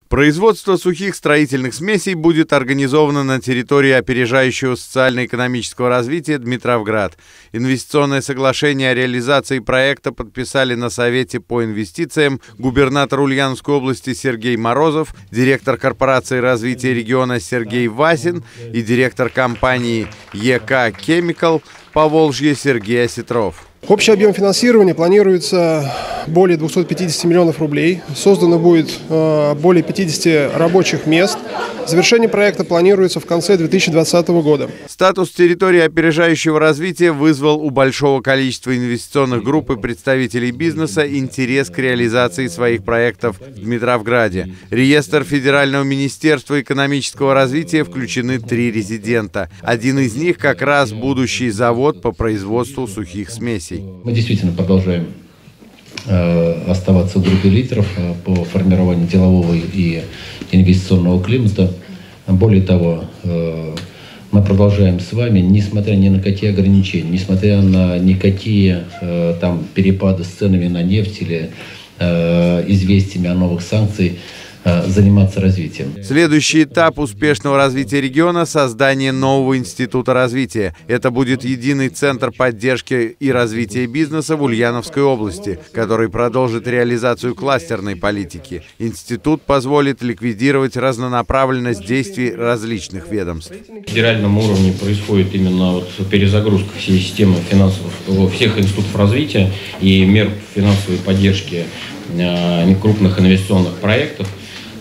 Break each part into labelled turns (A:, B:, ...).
A: Производство сухих строительных смесей будет организовано на территории опережающего социально-экономического развития Дмитровград. Инвестиционное соглашение о реализации проекта подписали на Совете по инвестициям губернатор Ульяновской области Сергей Морозов, директор корпорации развития региона Сергей Васин и директор компании ЕК Chemical Поволжье Сергей Осетров.
B: Общий объем финансирования планируется более 250 миллионов рублей. Создано будет более 50 рабочих мест. Завершение проекта планируется в конце 2020 года.
A: Статус территории опережающего развития вызвал у большого количества инвестиционных групп и представителей бизнеса интерес к реализации своих проектов в Дмитровграде. В реестр Федерального министерства экономического развития включены 3 резидента. Один из них как раз будущий завод по производству сухих смесей.
C: Мы действительно продолжаем оставаться в группе лидеров по формированию делового и инвестиционного климата. Более того, мы продолжаем с вами, несмотря ни на какие ограничения, несмотря на никакие там перепады с ценами на нефть или известиями о новых санкциях, заниматься развитием.
A: Следующий этап успешного развития региона – создание нового института развития. Это будет единый центр поддержки и развития бизнеса в Ульяновской области, который продолжит реализацию кластерной политики. Институт позволит ликвидировать разнонаправленность действий различных ведомств.
D: На федеральном уровне происходит именно перезагрузка всей системы финансовых, всех институтов развития и мер финансовой поддержки крупных инвестиционных проектов.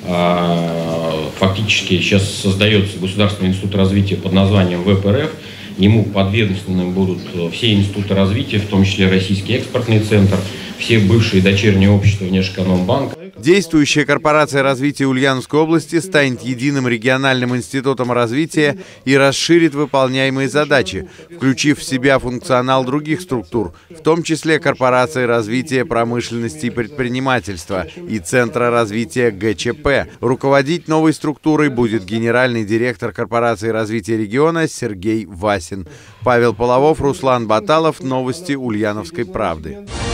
D: Фактически сейчас создается Государственный институт развития под названием ВПРФ. Ему подведомственны будут все институты развития, в том числе Российский экспортный центр, все бывшие дочерние общества Внешэкономбанка.
A: Действующая корпорация развития Ульяновской области станет единым региональным институтом развития и расширит выполняемые задачи, включив в себя функционал других структур, в том числе корпорации развития промышленности и предпринимательства и Центра развития ГЧП. Руководить новой структурой будет генеральный директор корпорации развития региона Сергей Васин. Павел Половов, Руслан Баталов. Новости Ульяновской правды.